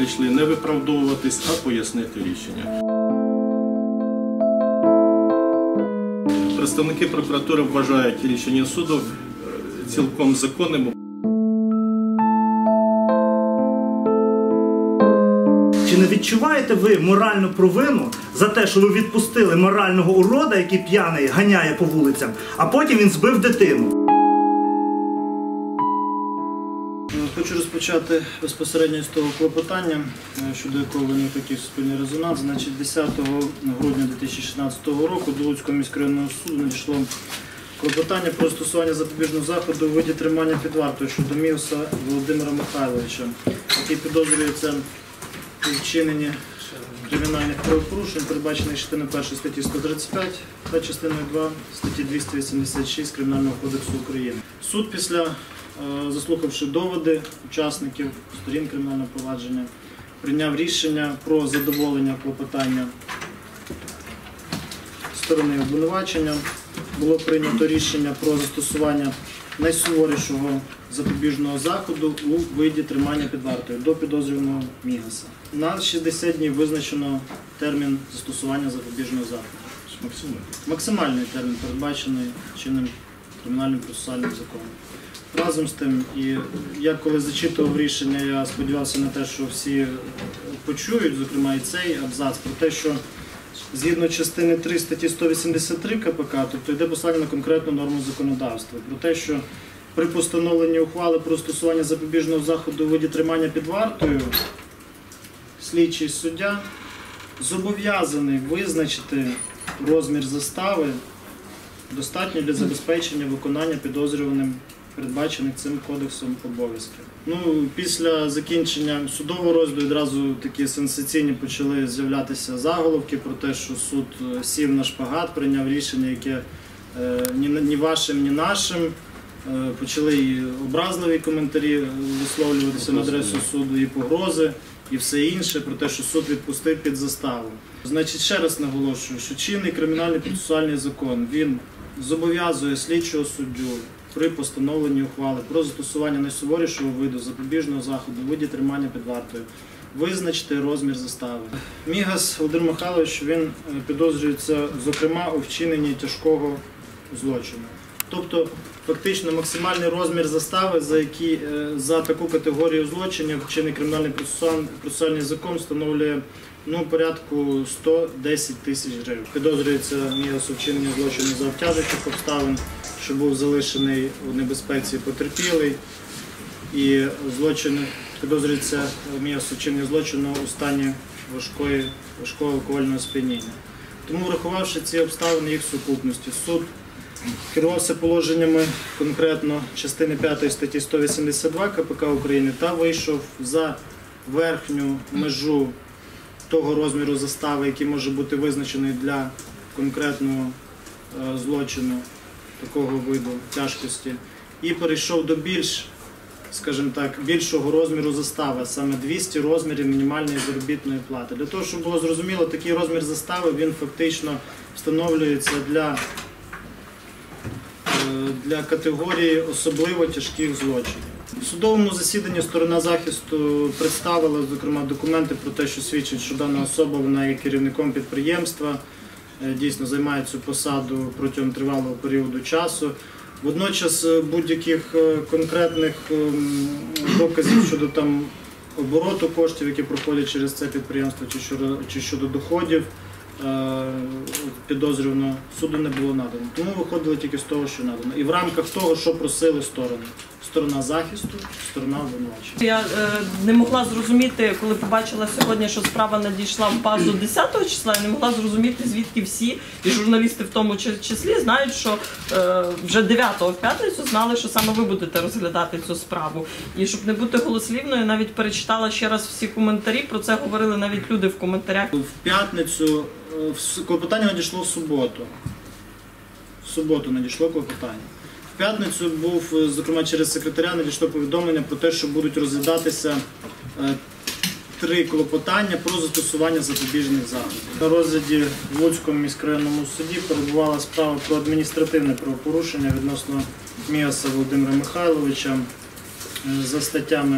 прийшли не виправдовуватись, а пояснити рішення. Представники прокуратури вважають рішення суду цілком законним. Чи не відчуваєте ви моральну провину за те, що ви відпустили морального урода, який п'яний ганяє по вулицям, а потім він збив дитину? Хочу розпочати безпосередньо з того клопотання, щодо якого виник такий суспільний резонанс. Значить, 10 грудня 2016 року до Луцького міськрайонного суду надійшло клопотання про застосування запобіжного заходу у виді тримання під вартою щодо Мігаса Володимира Михайловича, який підозрюється у вчиненні кримінальних правопорушень, передбачених частиною 1 статті 135 та частиною 2 статті 286 Кримінального кодексу України. Суд після, заслухавши доводи учасників, сторін кримінального провадження, прийняв рішення про задоволення клопотання сторони обвинувачення. Було прийнято рішення про застосування найсуворішого запобіжного заходу у виді тримання під вартою до підозрюваного Мігаса. На 60 днів визначено термін застосування запобіжного заходу. Максимальний термін, передбачений чинним кримінальним процесуальним законом. Разом з тим, і я коли зачитував рішення, я сподівався на те, що всі почують, зокрема і цей абзац, про те, що згідно частини 3 статті 183 КПК, тобто йде посилання на конкретну норму законодавства, про те, що при постановленні ухвали про застосування запобіжного заходу у виді тримання під вартою слідчий суддя зобов'язаний визначити розмір застави, достатньо для забезпечення виконання підозрюваним передбачених цим кодексом обов'язків. Після закінчення судового розгляду одразу такі сенсаційні почали з'являтися заголовки про те, що суд сів на шпагат, прийняв рішення, яке ні вашим, ні нашим. Почали і образливі коментарі висловлюватися на адресу суду, і погрози, і все інше, про те, що суд відпустив під заставу. Значить, ще раз наголошую, що чинний кримінальний процесуальний закон, він зобов'язує слідчого суддю при постановленні ухвали про застосування найсуворішого виду запобіжного заходу у виді тримання під вартою визначити розмір застави. Мігас Володимир Михайлович, він підозрюється, зокрема, у вчиненні тяжкого злочину. Тобто, фактично, максимальний розмір застави, за таку категорію злочинів чинний кримінальний процесуальний закон встановлює порядку 110 тисяч гривень. Підозрюється Мігас у вчиненні злочину за обтяжуючих обставин, що був залишений у небезпеці потерпілий, і підозрюється Мігас у вчиненні злочину у стані важкого алкогольного сп'яніння. Тому, врахувавши ці обставини їх сукупності, суд керувався положеннями конкретно частини 5 статті 182 КПК України та вийшов за верхню межу того розміру застави, який може бути визначений для конкретного злочину такого виду тяжкості, і перейшов до більшого розміру застави, саме 200 розмірів мінімальної заробітної плати. Для того, щоб було зрозуміло, такий розмір застави, він фактично встановлюється для категорії особливо тяжких злочинів. У судовому засіданні сторона захисту представила, зокрема, документи про те, що свідчить, що дана особа, вона є керівником підприємства, дійсно займає цю посаду протягом тривалого періоду часу. Водночас будь-яких конкретних доказів щодо обороту коштів, які проходять через це підприємство, чи щодо доходів підозрюваного, суду не було надано. Тому виходили тільки з того, що надано. І в рамках того, що просили сторони. Сторона захисту, сторона обвинувачення. Я не могла зрозуміти, коли побачила сьогодні, що справа надійшла в базу 10 числа, я не могла зрозуміти, звідки всі, і журналісти в тому числі, знають, що вже 9-го в п'ятницю знали, що саме ви будете розглядати цю справу. І щоб не бути голослівною, я навіть перечитала ще раз всі коментарі, про це говорили навіть люди в коментарях. В п'ятницю клопотання надійшло в суботу. В суботу надійшло клопотання. В п'ятницю був, зокрема через секретаря, надійшло повідомлення про те, що будуть розглядатися 3 клопотання про застосування запобіжних заходів. На розгляді в Луцькому міськрайонному суді перебувала справа про адміністративне правопорушення відносно Мігаса Володимира Михайловича за статтями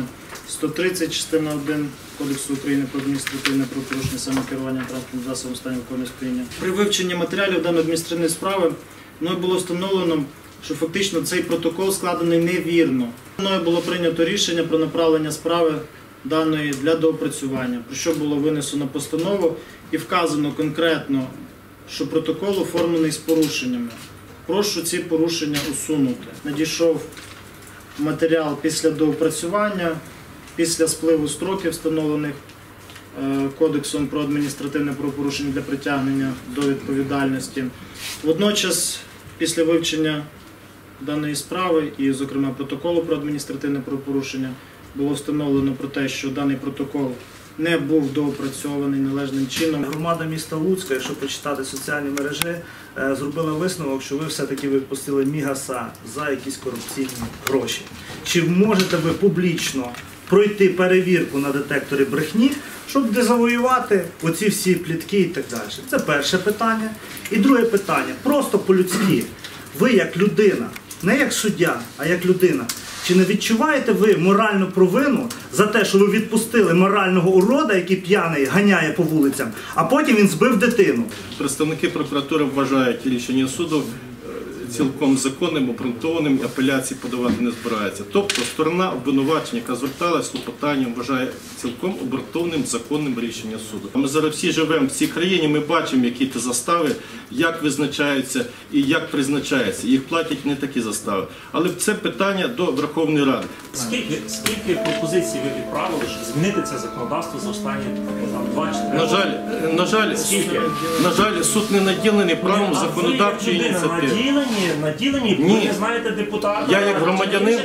130 частина 1 Кодексу України про адміністративне правопорушення самокерування транспортним засобом в стані алкогольного сп'яніння. При вивченні матеріалів даної адміністративної справи мною було встановлено, що фактично цей протокол складений невірно. Мною було прийнято рішення про направлення справи даної для доопрацювання, про що було винесено постанову і вказано конкретно, що протокол оформлений з порушеннями. Прошу ці порушення усунути. Надійшов матеріал після доопрацювання, після спливу строків, встановлених Кодексом про адміністративне правопорушення для притягнення до відповідальності. Водночас, після вивчення даної справи і, зокрема, протоколу про адміністративне правопорушення, було встановлено про те, що даний протокол не був доопрацьований належним чином. Громада міста Луцька, якщо почитати соціальні мережі, зробила висновок, що ви все-таки відпустили Мігаса за якісь корупційні гроші. Чи можете ви публічно пройти перевірку на детекторі брехні, щоб дезавоювати оці всі плітки і так далі? Це перше питання. І друге питання, просто по-людськи. Ви як людина, не як суддя, а як людина, чи не відчуваєте ви моральну провину за те, що ви відпустили морального урода, який п'яний ганяє по вулицям, а потім він збив дитину? Представники прокуратури вважають рішення суду цілком законним, обґрунтованим, і апеляції подавати не збираються. Тобто сторона обвинувачення, яка зверталася з клопотанням, вважає цілком обґрунтованим, законним рішення суду. Ми зараз всі живемо в цій країні, ми бачимо, які ті застави, як визначаються і як призначаються. Їх платять не такі застави. Але це питання до Верховної Ради. Скільки пропозицій ви відправили, щоб змінити це законодавство за останні 2-4 роки? На жаль, суд не наділений правом законодавчої ініціативи. Наділені, ви не знаєте депутата. Я як громадянин...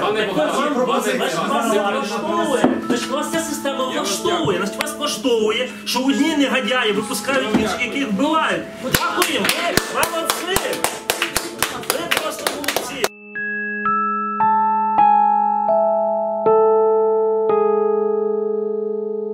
Значить, вас ця система влаштовує. Значить, вас влаштовує, що одні негодяї випускають інших, яких вбивають. Дякуємо, молодці!